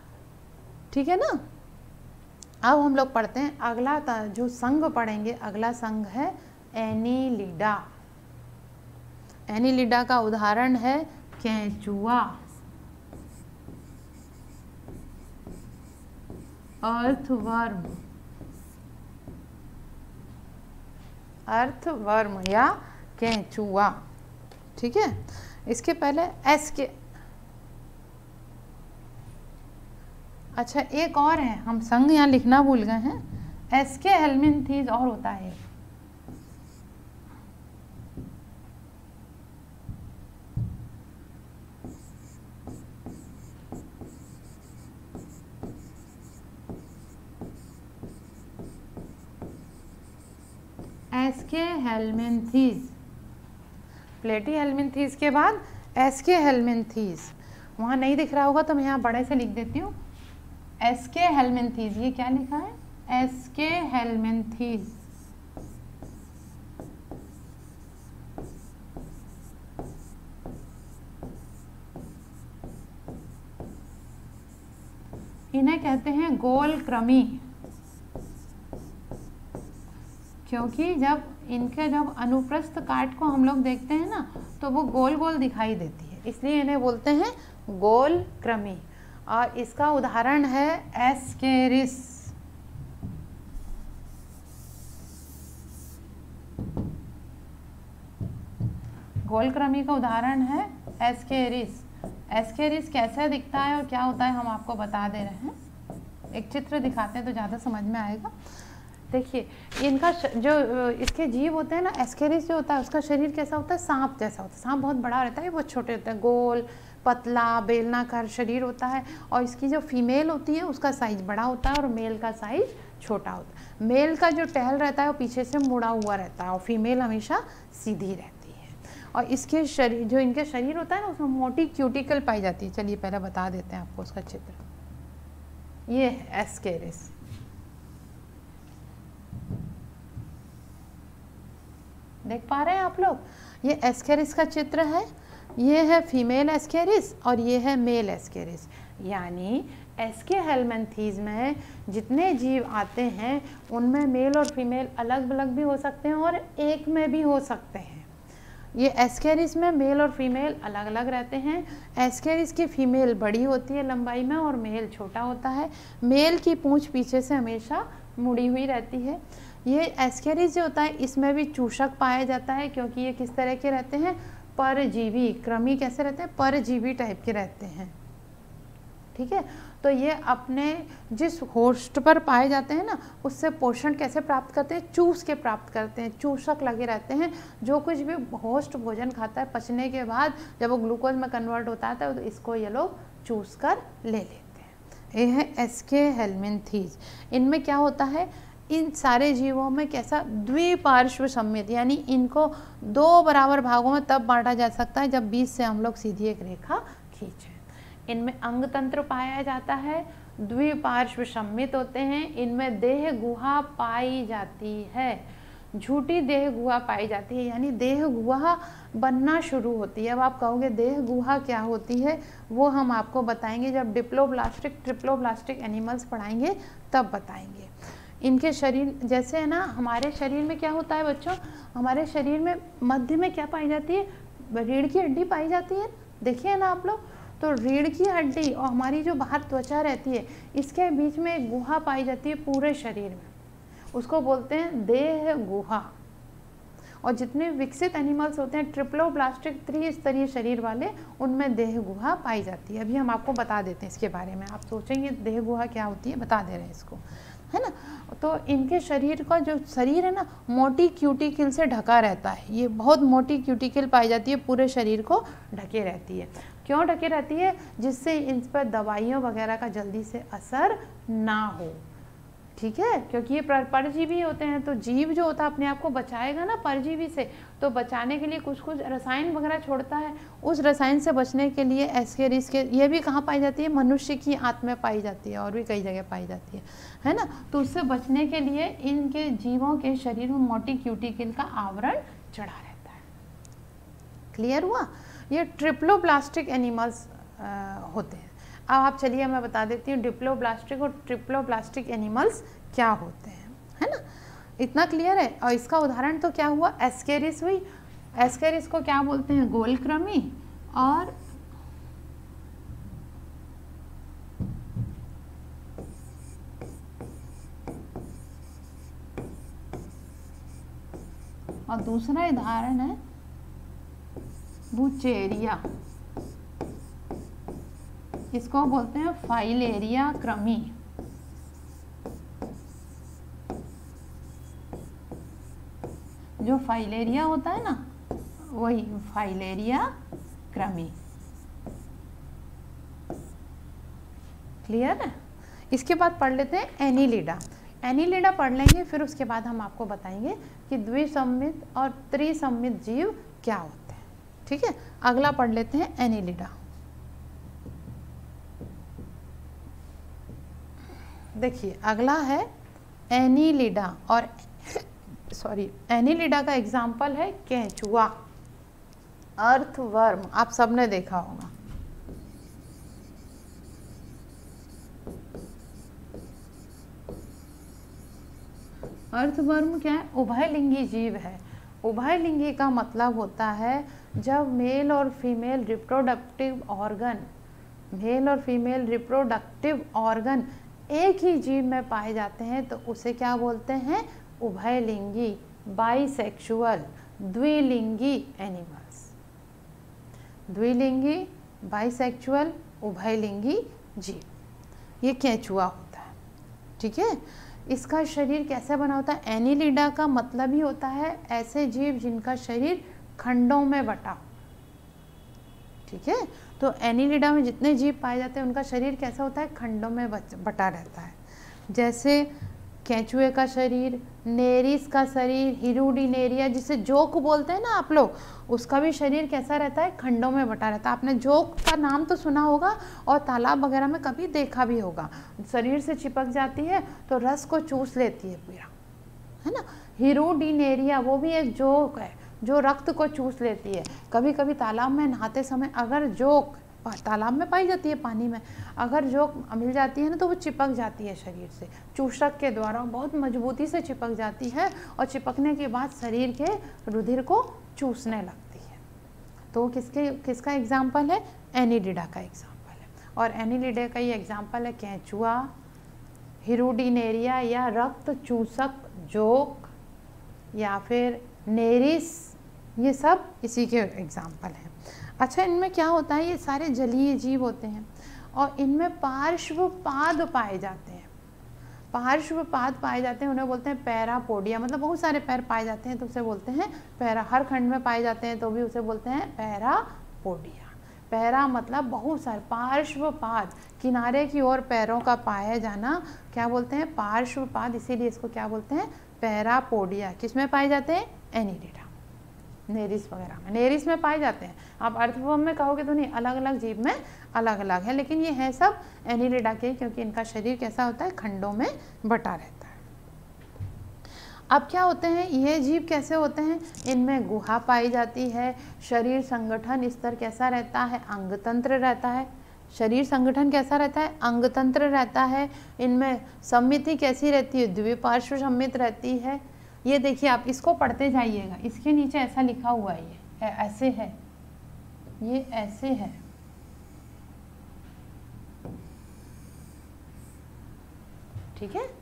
ठीक है ना? अब हम लोग पढ़ते हैं अगला जो संघ पढ़ेंगे, अगला संघ है एनीलिडा। एनीलिडा का उदाहरण है केंचुआ, अर्थवर्म, अर्थवर्म या केंचुआ। ठीक है। इसके पहले अच्छा एक और है, हम संघ यहाँ लिखना भूल गए हैं। एस्केहेल्मिन्थेस और होता है। एस्केहेल्मिन्थेस, प्लेटीहेल्मिन्थेस के बाद एस्केहेल्मिन्थेस। वहाँ नहीं दिख रहा होगा तो मैं यहाँ बड़े से लिख देती हूँ एस्केहेल्मिन्थेस। ये क्या लिखा है? एस्केहेल्मिन्थेस। इन्हें कहते हैं गोल क्रमी, क्योंकि जब अनुप्रस्थ काट को हम लोग देखते हैं ना, तो वो गोल गोल दिखाई देती है, इसलिए इन्हें बोलते हैं गोल क्रमी। और इसका उदाहरण है एस्केरिस। गोल क्रमी का उदाहरण है एस्केरिस। एस्केरिस कैसे दिखता है और क्या होता है हम आपको बता दे रहे हैं। एक चित्र दिखाते हैं तो ज़्यादा समझ में आएगा। देखिए इनका जो इसके जीव होते हैं ना, एस्केरिस जो होता है उसका शरीर कैसा होता है? सांप जैसा होता है। सांप बहुत बड़ा रहता है, बहुत छोटे होते हैं, गोल पतला बेलनाकार शरीर होता है। और इसकी जो फीमेल होती है उसका साइज बड़ा होता है और मेल का साइज छोटा होता है। मेल का जो टहल रहता है वो पीछे से मुड़ा हुआ रहता है और फीमेल हमेशा सीधी रहती है। और इसके शरीर, जो इनके शरीर होता है ना, उसमें मोटी क्यूटिकल पाई जाती है। चलिए पहले बता देते हैं आपको उसका चित्र। ये है एस्केरिस। देख पा रहे हैं आप लोग, ये एस्केरिस का चित्र है, ये है फीमेल एस्केरिस और ये है मेल एस्केरिस। यानी एस्केहेलमिन्थीज में जितने जीव आते हैं उनमें मेल और फीमेल अलग अलग भी हो सकते हैं और एक में भी हो सकते हैं। ये एस्केरिस में मेल और फीमेल अलग अलग रहते हैं। एस्केरिस की फीमेल बड़ी होती है लंबाई में और मेल छोटा होता है। मेल की पूंछ पीछे से हमेशा मुड़ी हुई रहती है। ये एस्केरिस जो होता है इसमें भी चूषक पाया जाता है, क्योंकि ये किस तरह के रहते हैं, परजीवी। कृमि कैसे रहते हैं, परजीवी टाइप के रहते हैं। ठीक है, तो ये अपने जिस होस्ट पर पाए जाते हैं ना, उससे पोषण कैसे प्राप्त करते हैं, चूस के प्राप्त करते हैं। चूषक लगे रहते हैं, जो कुछ भी होस्ट भोजन खाता है पचने के बाद जब वो ग्लूकोज में कन्वर्ट होता है तो इसको ये लोग चूस कर ले लेते हैं। ये है एस्केहेलमिन्थीज। इनमें क्या होता है, इन सारे जीवों में कैसा द्विपार्श्व सम्मित, यानी इनको दो बराबर भागों में तब बांटा जा सकता है जब बीच से हम लोग सीधी एक रेखा खींचें। इनमें अंग तंत्र पाया जाता है, द्विपार्श्व सम्मित होते हैं। इनमें देह गुहा पाई जाती है, झूठी देह गुहा पाई जाती है, यानी देह गुहा बनना शुरू होती है। अब आप कहोगे देह गुहा क्या होती है, वो हम आपको बताएंगे जब डिप्लोब्लास्टिक ट्रिप्लोब्लास्टिक एनिमल्स पढ़ाएंगे तब बताएंगे। इनके शरीर जैसे है ना, हमारे शरीर में क्या होता है बच्चों, हमारे शरीर में मध्य में क्या पाई जाती है, रीढ़ की हड्डी पाई जाती है, देखिए ना आप लोग। तो रीढ़ की हड्डी और हमारी जो बाहर त्वचा रहती है इसके बीच में एक गुहा पाई जाती है पूरे शरीर में, उसको बोलते हैं देह गुहा। और जितने विकसित एनिमल्स होते हैं ट्रिप्लोब्लास्टिक त्रिस्तरीय शरीर वाले, उनमें देह गुहा पाई जाती है। अभी हम आपको बता देते हैं इसके बारे में, आप सोचेंगे देह गुहा क्या होती है, बता दे रहे हैं इसको, है ना। तो इनके शरीर का जो शरीर है ना, मोटी क्यूटिकल से ढका रहता है। ये बहुत मोटी क्यूटिकल पाई जाती है, पूरे शरीर को ढके रहती है। क्यों ढके रहती है, जिससे इन पर दवाइयों वगैरह का जल्दी से असर ना हो। ठीक है, क्योंकि ये परजीवी होते हैं, तो जीव जो होता है अपने आप को बचाएगा ना परजीवी से, तो बचाने के लिए कुछ कुछ रसायन वगैरह छोड़ता है। उस रसायन से बचने के लिए एस्केरिस के, ये भी कहाँ पाई जाती है, मनुष्य की आंत में पाई जाती है और भी कई जगह पाई जाती है ना। तो उससे बचने के लिए इनके जीवों के शरीर में मोटी क्यूटिकल का आवरण चढ़ा रहता है। क्लियर हुआ, ये ट्रिप्लोब्लास्टिक एनिमल्स होते हैं। अब आप चलिए मैं बता देती हूँ डिप्लोब्लास्टिक और ट्रिप्लोब्लास्टिक एनिमल्स क्या होते हैं, है ना। इतना क्लियर है। और इसका उदाहरण तो क्या हुआ, एस्केरिस हुई। एस्केरिस को क्या बोलते हैं, गोलकृमि। और दूसरा उदाहरण है बुचेरिया, इसको बोलते हैं फाइलेरिया क्रमी। जो फाइलेरिया होता है ना, वही फाइलेरिया क्रमी। क्लियर है। इसके बाद पढ़ लेते हैं एनीलिडा। एनीलिडा पढ़ लेंगे, फिर उसके बाद हम आपको बताएंगे कि द्विसम्मित और त्रिसम्मित जीव क्या होते हैं। ठीक है, अगला पढ़ लेते हैं एनीलिडा। देखिए अगला है एनीलिडा, और एनीलिडा का एग्जाम्पल है केंचुआ, अर्थवर्म। आप सबने देखा होगा। अर्थवर्म क्या है, उभयलिंगी जीव है। उभयलिंगी का मतलब होता है जब मेल और फीमेल रिप्रोडक्टिव ऑर्गन एक ही जीव में पाए जाते हैं तो उसे क्या बोलते हैं, उभयलिंगी, बाइसेक्सुअल, द्विलिंगी एनिमल्स। द्विलिंगी, बाइसेक्सुअल, उभयलिंगी जीव, ये केंचुआ होता है। ठीक है, इसका शरीर कैसे बना होता है, एनीलिडा का मतलब ही होता है ऐसे जीव जिनका शरीर खंडों में बटा। ठीक है, तो एनीलिडा में जितने जीव पाए जाते हैं उनका शरीर कैसा होता है, खंडों में बटा रहता है। जैसे केंचुए का शरीर, नेरिस का शरीर, हिरुडिनेरिया जिसे जोक बोलते हैं ना आप लोग, उसका भी शरीर कैसा रहता है, खंडों में बटा रहता है। आपने जोक का नाम तो सुना होगा और तालाब वगैरह में कभी देखा भी होगा। शरीर से चिपक जाती है तो रस को चूस लेती है पूरा, है ना। हिरुडिनेरिया वो भी एक जोक है, जो रक्त को चूस लेती है। कभी कभी तालाब में नहाते समय अगर जोक, तालाब में पाई जाती है पानी में, अगर जोक मिल जाती है ना तो वो चिपक जाती है शरीर से, चूषक के द्वारा बहुत मजबूती से चिपक जाती है और चिपकने के बाद शरीर के रुधिर को चूसने लगती है। तो किसका एग्जाम्पल है? एनीलिडा का एग्जाम्पल है। और एनीलिडा का ये एग्जाम्पल है केंचुआ, हिरुडिनेरिया या रक्त चूसक जोक या फिर नेरिस, ये सब इसी के एग्जाम्पल हैं। अच्छा, इनमें क्या होता है, ये सारे जलीय जीव होते हैं और इनमें पार्श्वपाद पाए जाते हैं। पार्श्वपाद पाए जाते हैं, उन्हें बोलते हैं पैरापोडिया, मतलब बहुत सारे पैर पाए जाते हैं तो उसे बोलते हैं पैरा। हर खंड में पाए जाते हैं तो भी उसे बोलते हैं पैरापोडिया। पैरा मतलब बहुत सारे, पार्श्वपाद किनारे की ओर पैरों का पाया जाना क्या बोलते हैं? पार्श्वपाद। इसीलिए इसको क्या बोलते हैं? पैरापोडिया। किस में पाए जाते हैं? एनीलिडा, नेरिस वगैरह में। नेरिस में पाए जाते हैं। आप अर्थवर्म में कहोगे तो नहीं, अलग अलग जीव में अलग अलग है, लेकिन ये है सब एनीलिडा के, क्योंकि इनका शरीर कैसा होता है? खंडों में बटा रहता है। अब क्या होते हैं ये जीव, कैसे होते हैं? इनमें गुहा पाई जाती है। शरीर संगठन स्तर कैसा रहता है? अंगतंत्र रहता है। शरीर संगठन कैसा रहता है? अंगतंत्र रहता है। इनमें सम्मिति कैसी रहती है? द्विपार्श्व सम्मित रहती है। ये देखिए, आप इसको पढ़ते जाइएगा, इसके नीचे ऐसा लिखा हुआ है, ये ऐसे है, ये ऐसे है। ठीक है।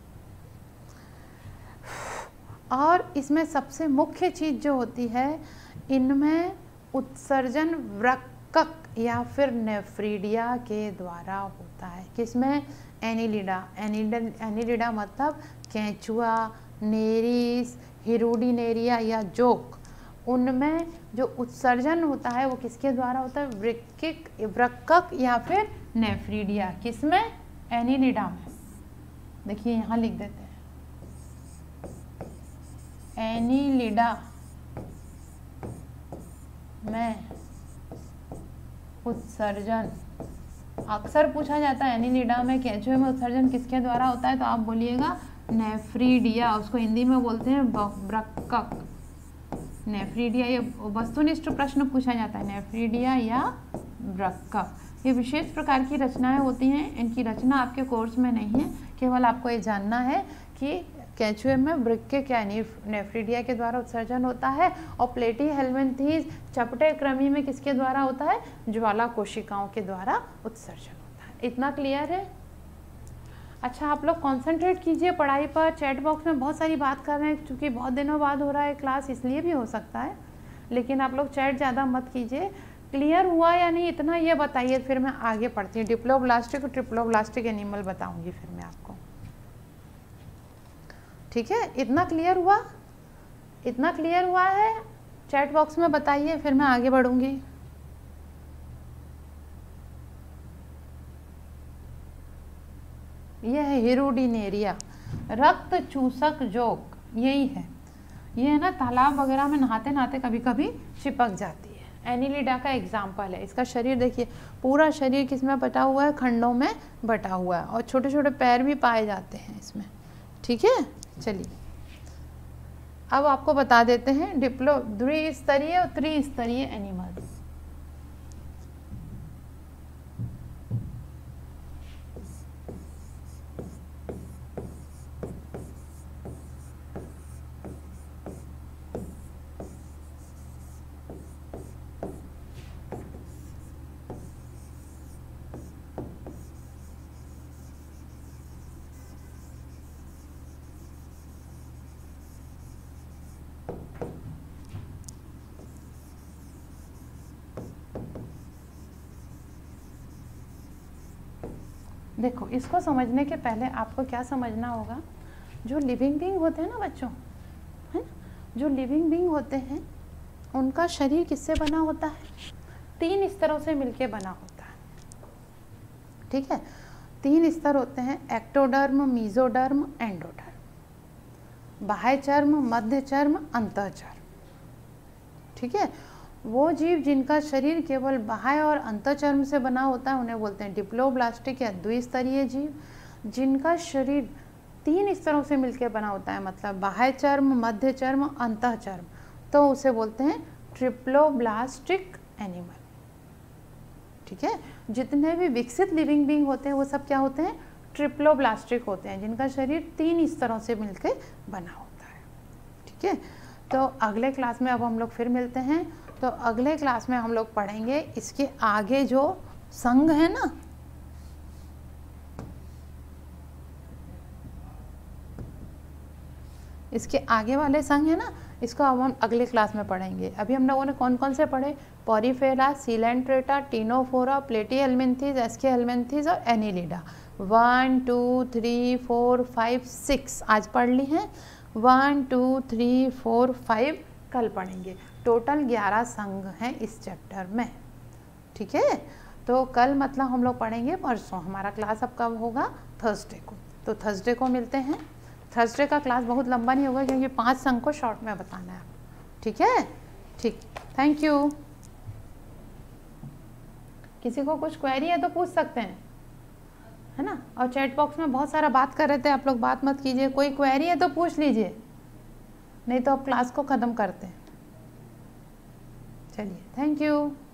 और इसमें सबसे मुख्य चीज जो होती है, इनमें उत्सर्जन वृक्कक या फिर नेफ्रीडिया के द्वारा होता है। किसमें? एनीलिडा। एनीलिडा मतलब केंचुआ, नेरिस, हिरुडिनेरिया या जोक, उनमें जो उत्सर्जन होता है वो किसके द्वारा होता है? वृक्कक या फिर नेफ्रीडिया। किसमें? एनीलिडा में। देखिए यहाँ लिख देते हैं, एनीलिडा में उत्सर्जन। अक्सर पूछा जाता है एनीलिडा में, केंचुए में उत्सर्जन किसके द्वारा होता है? तो आप बोलिएगा नेफ्रीडिया। उसको हिंदी में बोलते हैं वृक्कक। नेफ्रीडिया, ये वस्तुनिष्ठ प्रश्न पूछा जाता है, नेफ्रीडिया या वृक्कक। ये विशेष प्रकार की रचनाएं होती हैं, इनकी रचना आपके कोर्स में नहीं है, केवल आपको ये जानना है कि केंचुए में वृक्कक या नेफ्रीडिया के द्वारा उत्सर्जन होता है और प्लेटी हेलमिन्थीज चपटे कृमि में किसके द्वारा होता है? ज्वाला कोशिकाओं के द्वारा उत्सर्जन होता है। इतना क्लियर है? अच्छा, आप लोग कंसंट्रेट कीजिए पढ़ाई पर। चैट बॉक्स में बहुत सारी बात कर रहे हैं, क्योंकि बहुत दिनों बाद हो रहा है क्लास, इसलिए भी हो सकता है, लेकिन आप लोग चैट ज़्यादा मत कीजिए। क्लियर हुआ या नहीं इतना ये बताइए, फिर मैं आगे पढ़ती हूँ। डिप्लोब्लास्टिक और ट्रिप्लोब्लास्टिक एनिमल बताऊँगी फिर मैं आपको। ठीक है, इतना क्लियर हुआ? इतना क्लियर हुआ है? चैट बॉक्स में बताइए, फिर मैं आगे बढ़ूँगी। यह है हिरुडिनेरिया, रक्त चूसक जोक, यही है। ये है ना, तालाब वगैरह में नहाते नहाते कभी कभी चिपक जाती है। एनीलिडा का एग्जाम्पल है। इसका शरीर देखिए, पूरा शरीर किसमें बटा हुआ है? खंडों में बटा हुआ है, और छोटे छोटे पैर भी पाए जाते हैं इसमें। ठीक है, चलिए अब आपको बता देते हैं द्विस्तरीय और त्रिस्तरीय एनिमल्स। देखो, इसको समझने के पहले आपको क्या समझना होगा, जो लिविंग बीइंग होते हैं ना बच्चों, है ना, जो लिविंग बीइंग होते हैं उनका शरीर किससे बना होता है? 3 स्तरों से मिलके बना होता है। ठीक है, 3 स्तर होते हैं, एक्टोडर्म, मीजोडर्म, एंडोडर्म। बाह्य चर्म, मध्य चर्म, अंतःचर्म। ठीक है, वो जीव जिनका शरीर केवल बाह्य और अंतःचर्म से बना होता है उन्हें बोलते हैं डिप्लोब्लास्टिक या द्विस्तरीय जीव। जिनका शरीर 3 स्तरों से मिलकर बना होता है, मतलब बाह्य चर्म, मध्य चर्म, अंतःचर्म, तो उसे बोलते हैं ट्रिप्लोब्लास्टिक एनिमल। ठीक है, जितने भी विकसित लिविंग बीइंग होते हैं वो सब क्या होते हैं, ट्रिप्लोब्लास्टिक होते हैं, जिनका शरीर 3 स्तरों से मिलकर बना होता है। ठीक है, तो अगले क्लास में अब हम लोग फिर मिलते हैं। तो अगले क्लास में हम लोग पढ़ेंगे इसके आगे जो संघ है ना, इसके आगे वाले संघ है ना, इसको अब हम अगले क्लास में पढ़ेंगे। अभी हम लोगों ने कौन कौन से पढ़े, porifera, coelenterata, ctenophora, platyhelminthes, aschelminthes और एनिलिडा। 1 2 3 4 5 6 आज पढ़ ली हैं। 1 2 3 4 5 कल पढ़ेंगे। टोटल 11 संघ हैं इस चैप्टर में। ठीक है, तो कल मतलब हम लोग पढ़ेंगे परसों। हमारा क्लास अब कब होगा, थर्सडे को। तो थर्सडे को मिलते हैं। थर्सडे का क्लास बहुत लंबा नहीं होगा क्योंकि 5 संघ को शॉर्ट में बताना है। ठीक है, ठीक, थैंक यू। किसी को कुछ क्वेरी है तो पूछ सकते हैं, है ना। और चैट बॉक्स में बहुत सारा बात कर रहे थे आप लोग, बात मत कीजिए। कोई क्वेरी है तो पूछ लीजिए, नहीं तो अब क्लास को ख़त्म करते हैं। चलिए, थैंक यू।